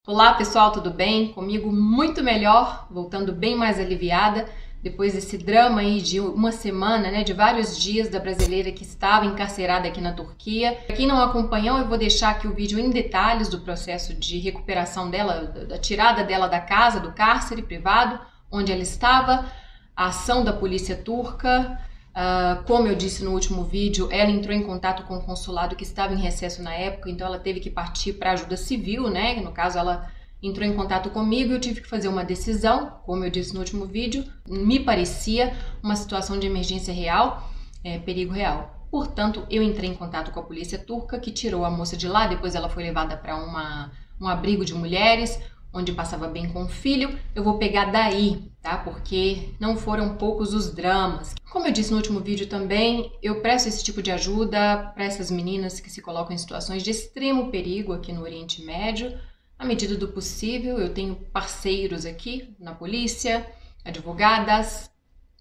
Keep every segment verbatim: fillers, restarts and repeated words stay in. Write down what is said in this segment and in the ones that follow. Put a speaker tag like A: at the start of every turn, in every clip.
A: Olá pessoal, tudo bem? Comigo muito melhor, voltando bem mais aliviada depois desse drama aí de uma semana, né, de vários dias da brasileira que estava encarcerada aqui na Turquia. Para quem não acompanhou, eu vou deixar aqui o vídeo em detalhes do processo de recuperação dela, da tirada dela da casa, do cárcere privado, onde ela estava, a ação da polícia turca. Uh, como eu disse no último vídeo, ela entrou em contato com o consulado que estava em recesso na época, então ela teve que partir para ajuda civil, né? No caso, ela entrou em contato comigo e eu tive que fazer uma decisão, como eu disse no último vídeo, me parecia uma situação de emergência real, é, perigo real. Portanto, eu entrei em contato com a polícia turca, que tirou a moça de lá, depois ela foi levada para uma um abrigo de mulheres, onde passava bem com o filho. Eu vou pegar daí, tá? Porque não foram poucos os dramas. Como eu disse no último vídeo também, eu presto esse tipo de ajuda para essas meninas que se colocam em situações de extremo perigo aqui no Oriente Médio. À medida do possível, eu tenho parceiros aqui na polícia, advogadas,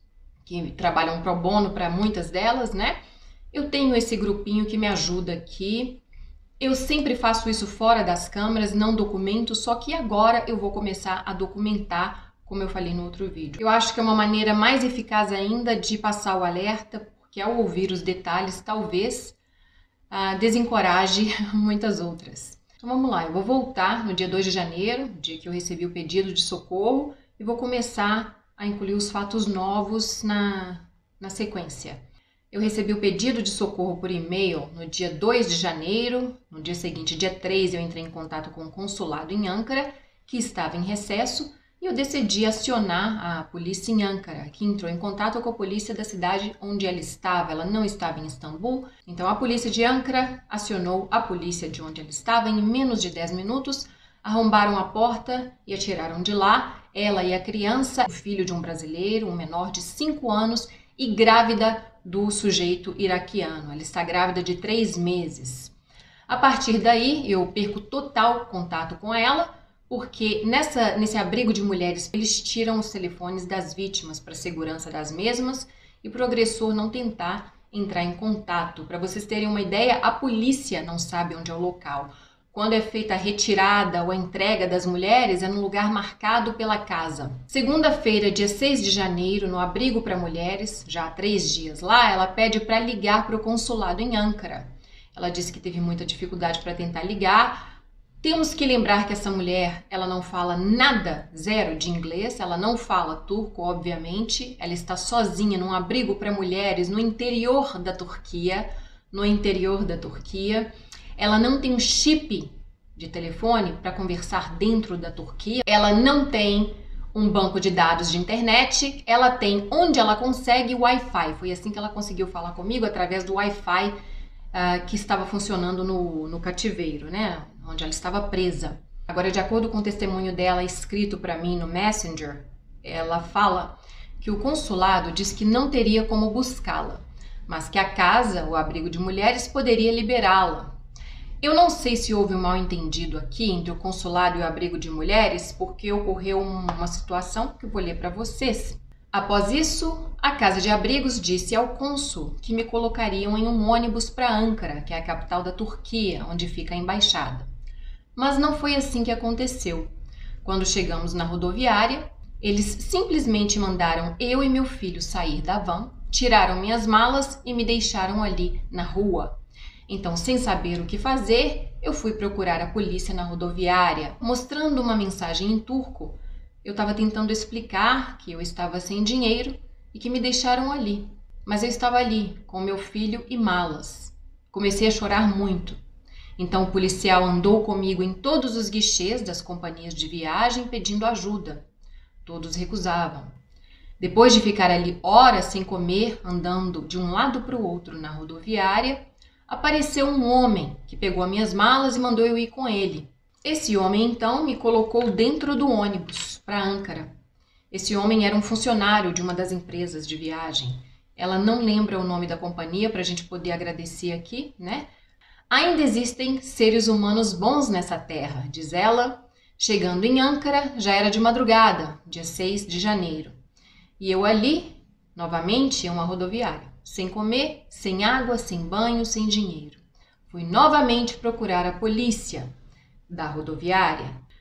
A: que trabalham pro bono para muitas delas, né? Eu tenho esse grupinho que me ajuda aqui. Eu sempre faço isso fora das câmeras, não documento, só que agora eu vou começar a documentar, como eu falei no outro vídeo. Eu acho que é uma maneira mais eficaz ainda de passar o alerta, porque ao ouvir os detalhes, talvez ah, desencoraje muitas outras. Então vamos lá, eu vou voltar no dia dois de janeiro, dia que eu recebi o pedido de socorro, e vou começar a incluir os fatos novos na, na sequência. Eu recebi o pedido de socorro por e-mail no dia dois de janeiro, no dia seguinte, dia três, eu entrei em contato com o consulado em Ankara, que estava em recesso, e eu decidi acionar a polícia em Ankara, que entrou em contato com a polícia da cidade onde ela estava. Ela não estava em Istambul, então a polícia de Ankara acionou a polícia de onde ela estava. Em menos de dez minutos, arrombaram a porta e a tiraram de lá, ela e a criança, o filho de um brasileiro, um menor de cinco anos, e grávida do sujeito iraquiano. Ela está grávida de três meses. A partir daí, eu perco total contato com ela, porque nessa, nesse abrigo de mulheres, eles tiram os telefones das vítimas para segurança das mesmas e para o agressor não tentar entrar em contato. Para vocês terem uma ideia, a polícia não sabe onde é o local. Quando é feita a retirada ou a entrega das mulheres, é num lugar marcado pela casa. Segunda-feira, dia seis de janeiro, no abrigo para mulheres, já há três dias lá, ela pede para ligar para o consulado em Ankara. Ela disse que teve muita dificuldade para tentar ligar. Temos que lembrar que essa mulher, ela não fala nada, zero de inglês, ela não fala turco, obviamente. Ela está sozinha num abrigo para mulheres no interior da Turquia, no interior da Turquia. Ela não tem um chip de telefone para conversar dentro da Turquia. Ela não tem um banco de dados de internet. Ela tem, onde ela consegue, o Wi-Fi. Foi assim que ela conseguiu falar comigo, através do Wi-Fi uh, que estava funcionando no, no cativeiro, né? Onde ela estava presa. Agora, de acordo com o testemunho dela escrito para mim no Messenger, ela fala que o consulado diz que não teria como buscá-la, mas que a casa, o abrigo de mulheres, poderia liberá-la. Eu não sei se houve um mal-entendido aqui entre o consulado e o abrigo de mulheres, porque ocorreu uma situação que eu vou ler para vocês. Após isso, a casa de abrigos disse ao cônsul que me colocariam em um ônibus para Ankara, que é a capital da Turquia, onde fica a embaixada. Mas não foi assim que aconteceu. Quando chegamos na rodoviária, eles simplesmente mandaram eu e meu filho sair da van, tiraram minhas malas e me deixaram ali na rua. Então, sem saber o que fazer, eu fui procurar a polícia na rodoviária, mostrando uma mensagem em turco. Eu estava tentando explicar que eu estava sem dinheiro e que me deixaram ali. Mas eu estava ali, com meu filho e malas. Comecei a chorar muito. Então, o policial andou comigo em todos os guichês das companhias de viagem pedindo ajuda. Todos recusavam. Depois de ficar ali horas sem comer, andando de um lado para o outro na rodoviária, apareceu um homem que pegou as minhas malas e mandou eu ir com ele. Esse homem, então, me colocou dentro do ônibus para Ankara. Esse homem era um funcionário de uma das empresas de viagem. Ela não lembra o nome da companhia para a gente poder agradecer aqui, né? Ainda existem seres humanos bons nessa terra, diz ela. Chegando em Ankara, já era de madrugada, dia seis de janeiro. E eu ali, novamente, em uma rodoviária. Sem comer, sem água, sem banho, sem dinheiro. Fui novamente procurar a polícia da rodoviária.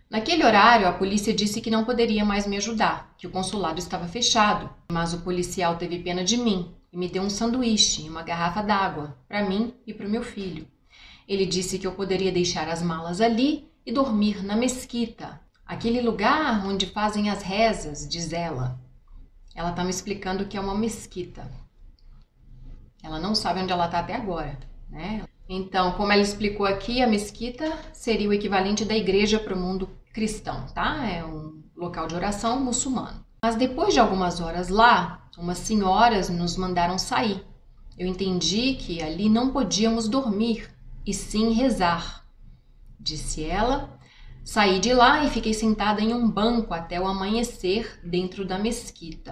A: Naquele horário, a polícia disse que não poderia mais me ajudar, que o consulado estava fechado, mas o policial teve pena de mim e me deu um sanduíche e uma garrafa d'água para mim e para o meu filho. Ele disse que eu poderia deixar as malas ali e dormir na mesquita, aquele lugar onde fazem as rezas, diz ela. Ela está me explicando que é uma mesquita. Ela não sabe onde ela está até agora, né? Então, como ela explicou aqui, a mesquita seria o equivalente da igreja para o mundo cristão, tá? É um local de oração muçulmano. Mas depois de algumas horas lá, umas senhoras nos mandaram sair. Eu entendi que ali não podíamos dormir, e sim rezar, disse ela. Saí de lá e fiquei sentada em um banco até o amanhecer dentro da mesquita.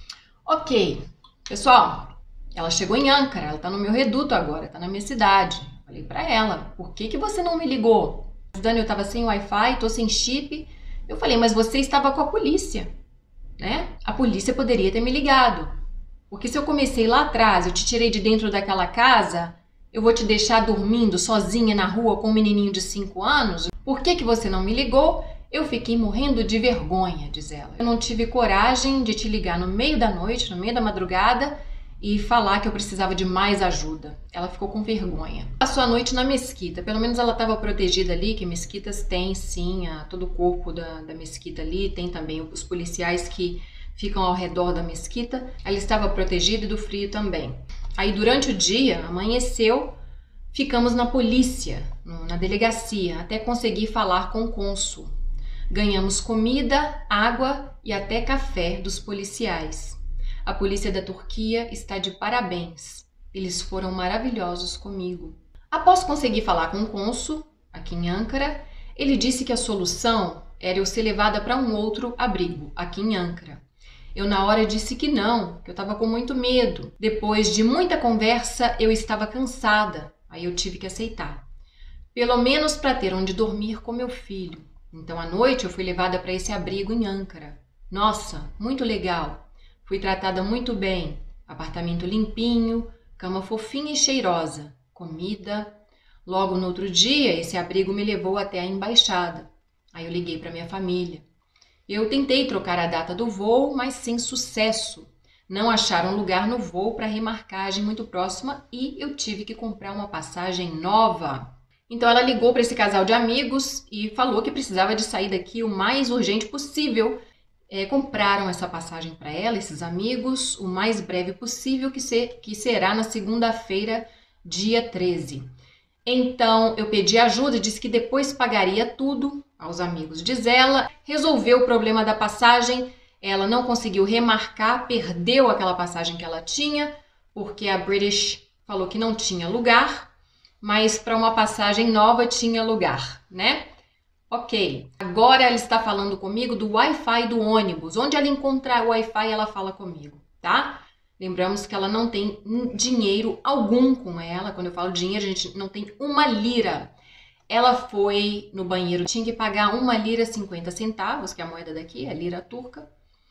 A: Ok, pessoal, ela chegou em Ankara, ela tá no meu reduto agora, tá na minha cidade. Falei pra ela, por que que você não me ligou? Dani, eu tava sem Wi-Fi, tô sem chip. Eu falei, mas você estava com a polícia, né? A polícia poderia ter me ligado. Porque se eu comecei lá atrás, eu te tirei de dentro daquela casa, eu vou te deixar dormindo sozinha na rua com um menininho de cinco anos? Por que que você não me ligou? Eu fiquei morrendo de vergonha, diz ela. Eu não tive coragem de te ligar no meio da noite, no meio da madrugada, e falar que eu precisava de mais ajuda. Ela ficou com vergonha. Passou a noite na mesquita, pelo menos ela estava protegida ali, que mesquitas têm sim, a, todo o corpo da, da mesquita ali, tem também os policiais que ficam ao redor da mesquita. Ela estava protegida e do frio também. Aí durante o dia, amanheceu, ficamos na polícia, na delegacia, até conseguir falar com o cônsul. Ganhamos comida, água e até café dos policiais. A polícia da Turquia está de parabéns. Eles foram maravilhosos comigo. Após conseguir falar com o cônsul, aqui em Ankara, ele disse que a solução era eu ser levada para um outro abrigo, aqui em Ankara. Eu na hora disse que não, que eu estava com muito medo. Depois de muita conversa, eu estava cansada. Aí eu tive que aceitar. Pelo menos para ter onde dormir com meu filho. Então à noite eu fui levada para esse abrigo em Ankara. Nossa, muito legal. Fui tratada muito bem, apartamento limpinho, cama fofinha e cheirosa, comida. Logo no outro dia, esse abrigo me levou até a embaixada. Aí eu liguei para minha família. Eu tentei trocar a data do voo, mas sem sucesso. Não acharam lugar no voo para remarcagem muito próxima e eu tive que comprar uma passagem nova. Então ela ligou para esse casal de amigos e falou que precisava de sair daqui o mais urgente possível. É, compraram essa passagem para ela, esses amigos, o mais breve possível, que, ser, que será na segunda-feira, dia treze. Então, eu pedi ajuda e disse que depois pagaria tudo aos amigos. Diz ela, resolveu o problema da passagem, ela não conseguiu remarcar, perdeu aquela passagem que ela tinha, porque a British falou que não tinha lugar, mas para uma passagem nova tinha lugar, né? Ok, agora ela está falando comigo do Wi-Fi do ônibus. Onde ela encontrar o Wi-Fi, ela fala comigo, tá? Lembramos que ela não tem dinheiro algum com ela. Quando eu falo dinheiro, a gente não tem uma lira. Ela foi no banheiro, tinha que pagar uma lira e cinquenta centavos, que é a moeda daqui, a lira turca.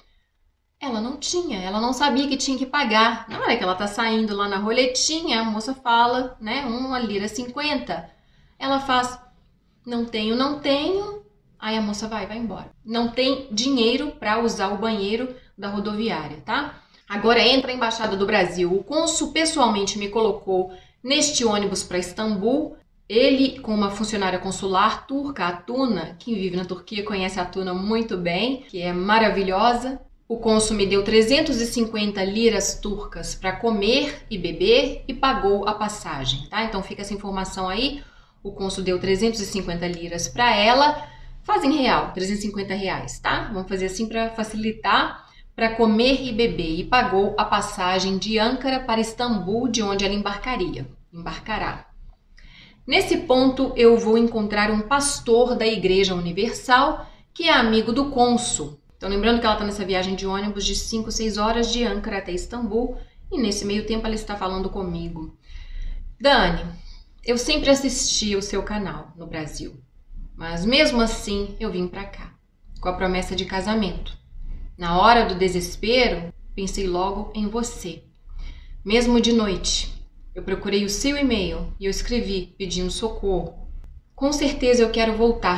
A: Ela não tinha, ela não sabia que tinha que pagar. Na hora que ela tá saindo lá na roletinha, a moça fala, né, uma lira e cinquenta. Ela faz... Não tenho, não tenho. Aí a moça vai, vai embora. Não tem dinheiro para usar o banheiro da rodoviária, tá? Agora entra a Embaixada do Brasil. O cônsul pessoalmente me colocou neste ônibus para Istambul. Ele, com uma funcionária consular turca, a Tuna, quem vive na Turquia conhece a Tuna muito bem, que é maravilhosa. O cônsul me deu trezentas e cinquenta liras turcas para comer e beber e pagou a passagem, tá? Então fica essa informação aí. O cônsul deu trezentas e cinquenta liras para ela, fazem real, trezentos e cinquenta reais, tá? Vamos fazer assim para facilitar, para comer e beber. E pagou a passagem de Ankara para Istambul, de onde ela embarcaria, embarcará. Nesse ponto, eu vou encontrar um pastor da Igreja Universal, que é amigo do cônsul. Então, lembrando que ela está nessa viagem de ônibus de cinco, seis horas de Ankara até Istambul, e nesse meio tempo ela está falando comigo. Dani, eu sempre assisti o seu canal no Brasil, mas mesmo assim eu vim para cá, com a promessa de casamento. Na hora do desespero, pensei logo em você. Mesmo de noite, eu procurei o seu e-mail e eu escrevi pedindo socorro. Com certeza eu quero voltar,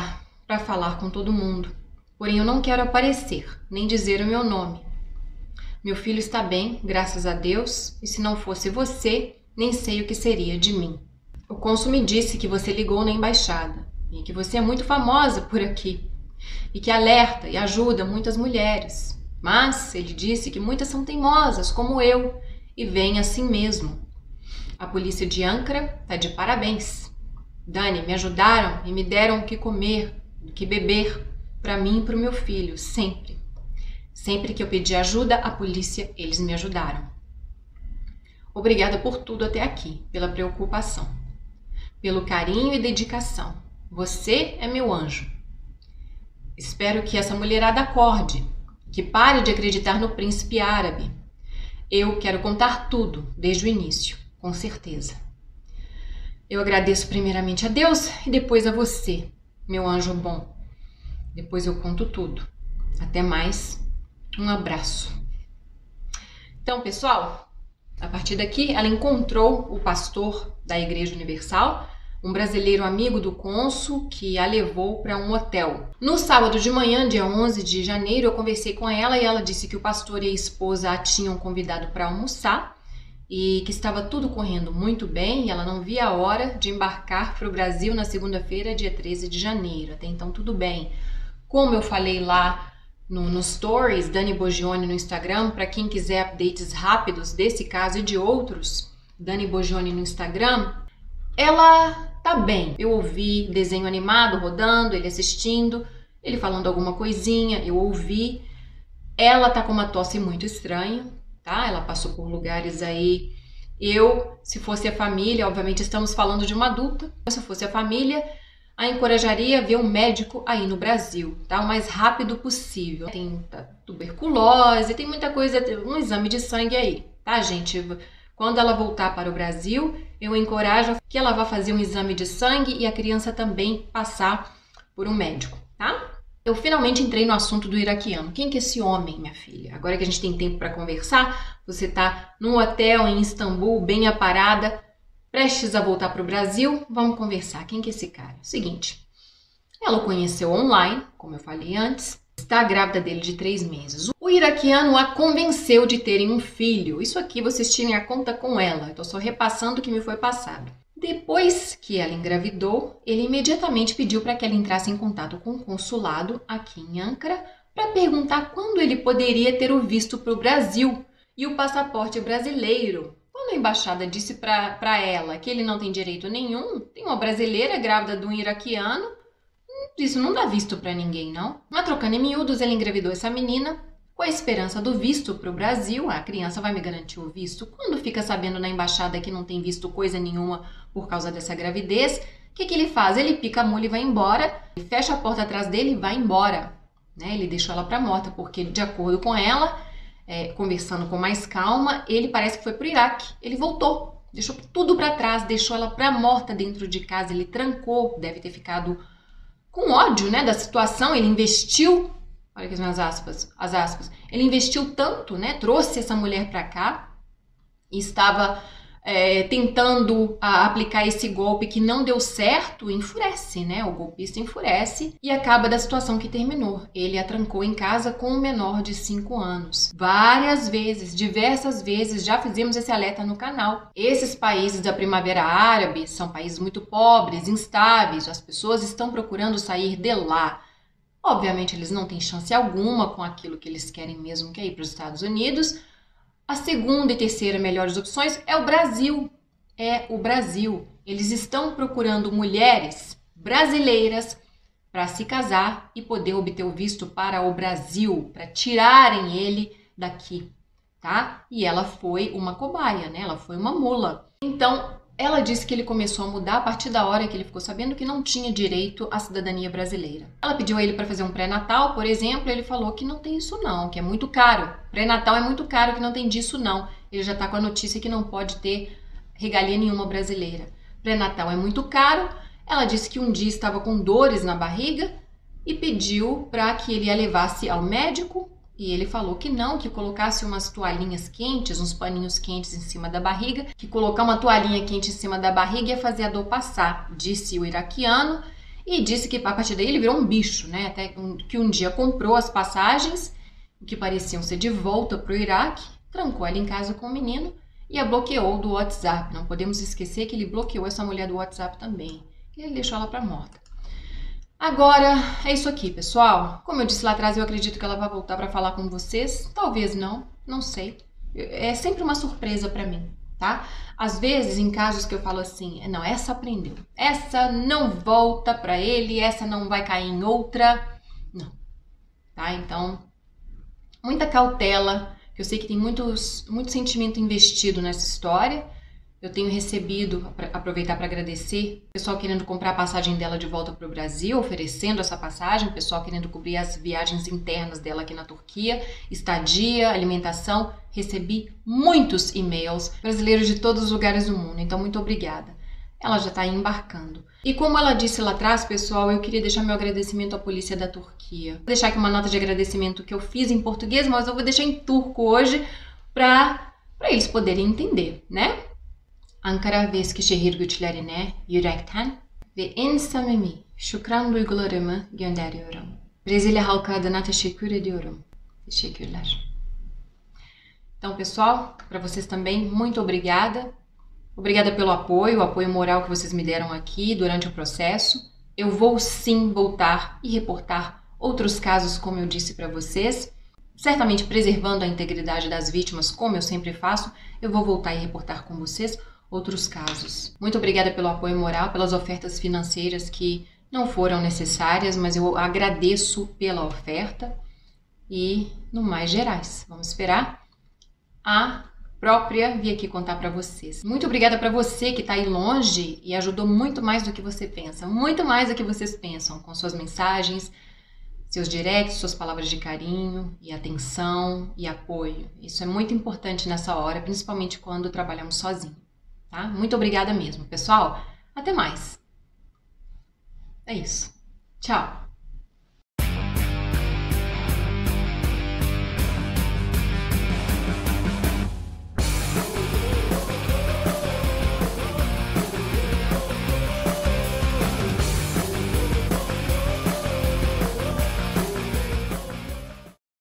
A: para falar com todo mundo. Porém, eu não quero aparecer, nem dizer o meu nome. Meu filho está bem, graças a Deus, e se não fosse você, nem sei o que seria de mim. O cônsul me disse que você ligou na embaixada e que você é muito famosa por aqui e que alerta e ajuda muitas mulheres. Mas ele disse que muitas são teimosas, como eu, e vêm assim mesmo. A polícia de Ankara está de parabéns. Dani, me ajudaram e me deram o que comer, o que beber, para mim e para o meu filho, sempre. Sempre que eu pedi ajuda, a polícia, eles me ajudaram. Obrigada por tudo até aqui, pela preocupação, pelo carinho e dedicação. Você é meu anjo. Espero que essa mulherada acorde, que pare de acreditar no príncipe árabe. Eu quero contar tudo, desde o início, com certeza. Eu agradeço primeiramente a Deus e depois a você, meu anjo bom. Depois eu conto tudo. Até mais. Um abraço. Então, pessoal, a partir daqui ela encontrou o pastor da Igreja Universal, um brasileiro amigo do cônsul que a levou para um hotel. No sábado de manhã, dia onze de janeiro, eu conversei com ela e ela disse que o pastor e a esposa a tinham convidado para almoçar e que estava tudo correndo muito bem e ela não via a hora de embarcar para o Brasil na segunda-feira, dia treze de janeiro. Até então tudo bem. Como eu falei lá no, no Stories, Dani Bogione no Instagram, para quem quiser updates rápidos desse caso e de outros, Dani Bogione no Instagram, ela tá bem. Eu ouvi desenho animado rodando, ele assistindo, ele falando alguma coisinha, eu ouvi. Ela tá com uma tosse muito estranha, tá? Ela passou por lugares aí. Eu, se fosse a família, obviamente estamos falando de uma adulta, se fosse a família, a encorajaria a ver um médico aí no Brasil, tá? O mais rápido possível. Tem tuberculose, tem muita coisa, um exame de sangue aí, tá, gente? Quando ela voltar para o Brasil, eu encorajo que ela vá fazer um exame de sangue e a criança também passar por um médico, tá? Eu finalmente entrei no assunto do iraquiano. Quem que é esse homem, minha filha? Agora que a gente tem tempo para conversar, você tá num hotel em Istambul, bem aparada, prestes a voltar para o Brasil, vamos conversar. Quem que é esse cara? Seguinte, ela o conheceu online, como eu falei antes, está grávida dele de três meses. O iraquiano a convenceu de terem um filho. Isso aqui vocês tirem a conta com ela, eu tô só repassando o que me foi passado. Depois que ela engravidou, ele imediatamente pediu para que ela entrasse em contato com o consulado aqui em Ankara para perguntar quando ele poderia ter o visto para o Brasil e o passaporte brasileiro. Quando a embaixada disse para ela que ele não tem direito nenhum, tem uma brasileira grávida de um iraquiano, isso não dá visto para ninguém, não. Mas trocando em miúdos, ele engravidou essa menina com a esperança do visto para o Brasil. A criança vai me garantir o visto. Quando fica sabendo na embaixada que não tem visto coisa nenhuma por causa dessa gravidez, o que, que ele faz? Ele pica a mula e vai embora, ele fecha a porta atrás dele e vai embora. Né? Ele deixou ela para morta, porque de acordo com ela, É, conversando com mais calma, ele parece que foi pro Iraque. Ele voltou, deixou tudo para trás, deixou ela pra morta dentro de casa, ele trancou, deve ter ficado com ódio, né, da situação. Ele investiu, olha aqui as minhas aspas, as aspas, ele investiu tanto, né, trouxe essa mulher para cá e estava é, tentando a, aplicar esse golpe que não deu certo. Enfurece, né, o golpista enfurece e acaba da situação que terminou. Ele a trancou em casa com um menor de cinco anos. Várias vezes, diversas vezes, já fizemos esse alerta no canal. Esses países da Primavera Árabe são países muito pobres, instáveis, as pessoas estão procurando sair de lá. Obviamente eles não têm chance alguma com aquilo que eles querem mesmo, que é ir para os Estados Unidos. A segunda e terceira melhores opções é o Brasil. É o Brasil. Eles estão procurando mulheres brasileiras para se casar e poder obter o visto para o Brasil, para tirarem ele daqui, tá? E ela foi uma cobaia, né? Ela foi uma mula. Então, ela disse que ele começou a mudar a partir da hora que ele ficou sabendo que não tinha direito à cidadania brasileira. Ela pediu a ele para fazer um pré-natal, por exemplo, e ele falou que não tem isso não, que é muito caro. Pré-natal é muito caro, que não tem disso não. Ele já tá com a notícia que não pode ter regalia nenhuma brasileira. Pré-natal é muito caro. Ela disse que um dia estava com dores na barriga e pediu para que ele a levasse ao médico. E ele falou que não, que colocasse umas toalhinhas quentes, uns paninhos quentes em cima da barriga, que colocar uma toalhinha quente em cima da barriga ia fazer a dor passar, disse o iraquiano. e disse que a partir daí ele virou um bicho, né? Até que um dia comprou as passagens, que pareciam ser de volta para o Iraque, trancou ela em casa com o menino e a bloqueou do WhatsApp. Não podemos esquecer que ele bloqueou essa mulher do WhatsApp também. E ele deixou ela para morta. Agora, é isso aqui, pessoal. Como eu disse lá atrás, eu acredito que ela vai voltar para falar com vocês. Talvez não, não sei. É sempre uma surpresa para mim, tá? Às vezes, em casos que eu falo assim, não, essa aprendeu. Essa não volta para ele, essa não vai cair em outra. Não, tá? Então, muita cautela, que eu sei que tem muitos, muito sentimento investido nessa história. Eu tenho recebido, pra aproveitar para agradecer, pessoal querendo comprar a passagem dela de volta para o Brasil, oferecendo essa passagem, pessoal querendo cobrir as viagens internas dela aqui na Turquia, estadia, alimentação. Recebi muitos e-mails, brasileiros de todos os lugares do mundo, então muito obrigada. Ela já está aí embarcando. E como ela disse lá atrás, pessoal, eu queria deixar meu agradecimento à polícia da Turquia. Vou deixar aqui uma nota de agradecimento que eu fiz em português, mas eu vou deixar em turco hoje para para eles poderem entender, né? Ankara ve Eskişehir güçlerine yürekten ve en samimi şükran duygularımı gönderiyorum. Brezilya halkı adına teşekkür ediyorum. Teşekkürler. Então, pessoal, para vocês também, muito obrigada. Obrigada pelo apoio, o apoio moral que vocês me deram aqui durante o processo. Eu vou sim voltar e reportar outros casos, como eu disse para vocês. Certamente preservando a integridade das vítimas, como eu sempre faço, eu vou voltar e reportar com vocês outros casos. Muito obrigada pelo apoio moral, pelas ofertas financeiras que não foram necessárias, mas eu agradeço pela oferta. E, no mais gerais, vamos esperar a própria vir aqui contar para vocês. Muito obrigada para você que está aí longe e ajudou muito mais do que você pensa, muito mais do que vocês pensam, com suas mensagens, seus directs, suas palavras de carinho e atenção e apoio. Isso é muito importante nessa hora, principalmente quando trabalhamos sozinhos. Tá? Muito obrigada mesmo, pessoal. Até mais. É isso. Tchau.